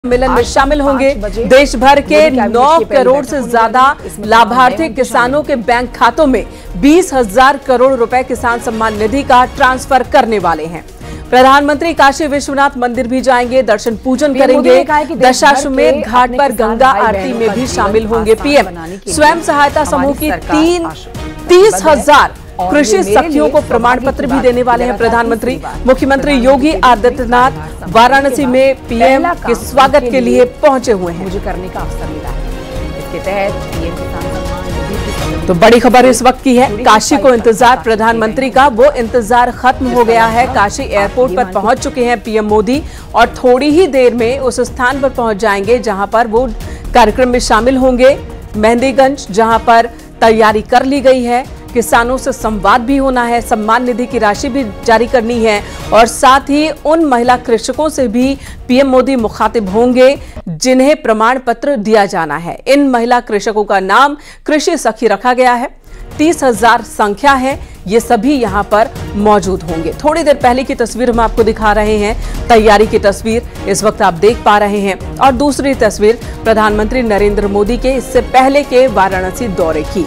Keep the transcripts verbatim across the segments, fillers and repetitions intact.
सम्मेलन में शामिल होंगे। देश भर के नौ करोड़ से ज्यादा लाभार्थी किसानों के बैंक खातों में बीस हजार करोड़ रुपए किसान सम्मान निधि का ट्रांसफर करने वाले हैं। प्रधानमंत्री काशी विश्वनाथ मंदिर भी जाएंगे, दर्शन पूजन करेंगे। दशाश्वमेध घाट पर गंगा आरती में भी शामिल होंगे पीएम। स्वयं सहायता समूह की तीन तीस हजार कृषि सखियों को प्रमाण पत्र भी देने वाले हैं प्रधानमंत्री। मुख्यमंत्री योगी आदित्यनाथ वाराणसी में पीएम के स्वागत के लिए पहुंचे हुए हैं। मुझे करने का अवसर मिला है, इसके तहत पीएम किसान सम्मान निधि। तो बड़ी खबर इस वक्त की है, काशी को इंतजार प्रधानमंत्री का, वो इंतजार खत्म हो गया है। काशी एयरपोर्ट पर पहुंच चुके हैं पीएम मोदी और थोड़ी ही देर में उस स्थान पर पहुंच जाएंगे जहां पर वो कार्यक्रम में शामिल होंगे। मेहंदीगंज, जहां पर तैयारी कर ली गई है, किसानों से संवाद भी होना है, सम्मान निधि की राशि भी जारी करनी है और साथ ही उन महिला कृषकों से भी पीएम मोदी मुखातिब होंगे जिन्हें प्रमाण पत्र दिया जाना है। इन महिला कृषकों का नाम कृषि सखी रखा गया है, तीस हजार संख्या है, ये सभी यहां पर मौजूद होंगे। थोड़ी देर पहले की तस्वीर हम आपको दिखा रहे हैं, तैयारी की तस्वीर इस वक्त आप देख पा रहे हैं और दूसरी तस्वीर प्रधानमंत्री नरेंद्र मोदी के इससे पहले के वाराणसी दौरे की।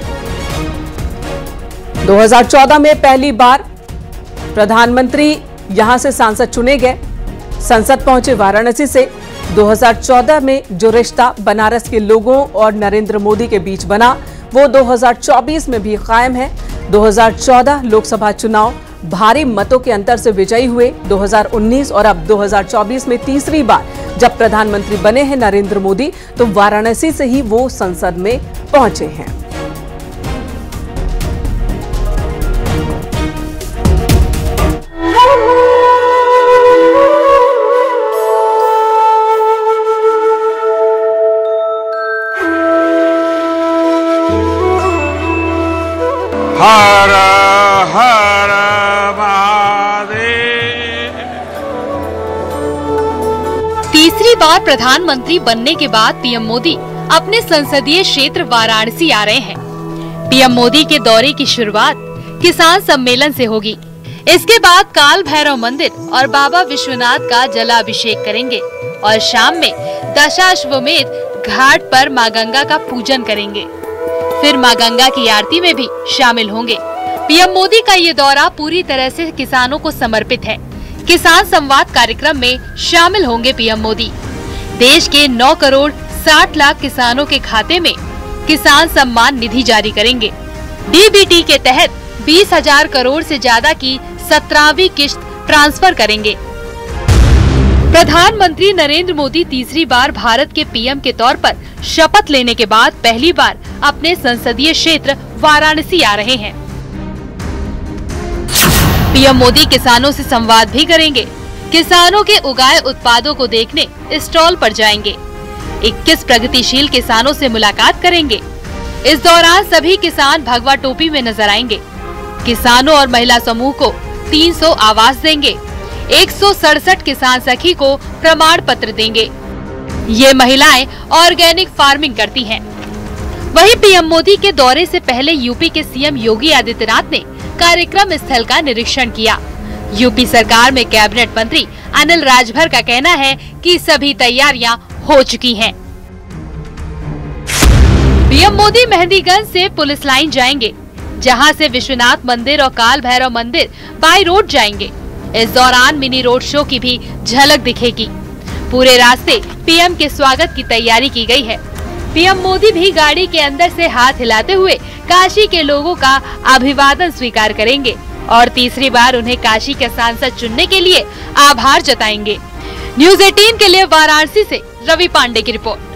दो हज़ार चौदह में पहली बार प्रधानमंत्री यहां से सांसद चुने गए, संसद पहुंचे वाराणसी से। दो हज़ार चौदह में जो रिश्ता बनारस के लोगों और नरेंद्र मोदी के बीच बना, वो दो हज़ार चौबीस में भी कायम है। दो हज़ार चौदह लोकसभा चुनाव भारी मतों के अंतर से विजयी हुए। दो हज़ार उन्नीस और अब दो हज़ार चौबीस में तीसरी बार जब प्रधानमंत्री बने हैं नरेंद्र मोदी, तो वाराणसी से ही वो संसद में पहुंचे हैं। हर हर महादेव। तीसरी बार प्रधानमंत्री बनने के बाद पीएम मोदी अपने संसदीय क्षेत्र वाराणसी आ रहे हैं। पीएम मोदी के दौरे की शुरुआत किसान सम्मेलन से होगी। इसके बाद काल भैरव मंदिर और बाबा विश्वनाथ का जलाभिषेक करेंगे और शाम में दशाश्वमेध घाट पर मां गंगा का पूजन करेंगे। फिर मां गंगा की आरती में भी शामिल होंगे। पीएम मोदी का ये दौरा पूरी तरह से किसानों को समर्पित है। किसान संवाद कार्यक्रम में शामिल होंगे पीएम मोदी। देश के नौ करोड़ साठ लाख किसानों के खाते में किसान सम्मान निधि जारी करेंगे। डीबीटी के तहत बीस हजार करोड़ से ज्यादा की सत्रहवीं किश्त ट्रांसफर करेंगे। प्रधानमंत्री नरेंद्र मोदी तीसरी बार भारत के पीएम के तौर पर शपथ लेने के बाद पहली बार अपने संसदीय क्षेत्र वाराणसी आ रहे हैं। पीएम मोदी किसानों से संवाद भी करेंगे। किसानों के उगाए उत्पादों को देखने स्टॉल पर जाएंगे। इक्कीस प्रगतिशील किसानों से मुलाकात करेंगे। इस दौरान सभी किसान भगवा टोपी में नजर आएंगे। किसानों और महिला समूह को तीन सौ आवास देंगे। एक सौ सड़सठ किसान सखी को प्रमाण पत्र देंगे। ये महिलाएं ऑर्गेनिक फार्मिंग करती हैं। वहीं पीएम मोदी के दौरे से पहले यूपी के सीएम योगी आदित्यनाथ ने कार्यक्रम स्थल का निरीक्षण किया। यूपी सरकार में कैबिनेट मंत्री अनिल राजभर का कहना है कि सभी तैयारियां हो चुकी हैं। पीएम मोदी मेहंदीगंज से पुलिस लाइन जाएंगे, जहां से विश्वनाथ मंदिर और काल भैरव मंदिर बाई रोड जाएंगे। इस दौरान मिनी रोड शो की भी झलक दिखेगी। पूरे रास्ते पीएम के स्वागत की तैयारी की गई है। पीएम मोदी भी गाड़ी के अंदर से हाथ हिलाते हुए काशी के लोगों का अभिवादन स्वीकार करेंगे और तीसरी बार उन्हें काशी के सांसद चुनने के लिए आभार जताएंगे। न्यूज़ अठारह के लिए वाराणसी से रवि पांडे की रिपोर्ट।